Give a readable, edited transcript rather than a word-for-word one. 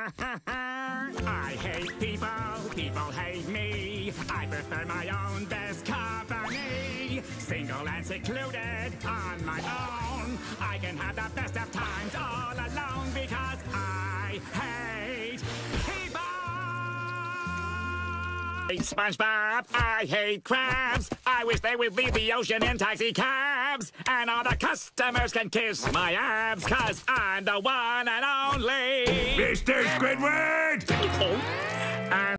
I hate people, people hate me. I prefer my own best company. Single and secluded on my own. I can have the best of times all alone because I hate people. I hate SpongeBob, I hate crabs. I wish they would leave the ocean in taxi cabs. And all the customers can kiss my abs, 'cause I'm the one and only Mr. Squidward! And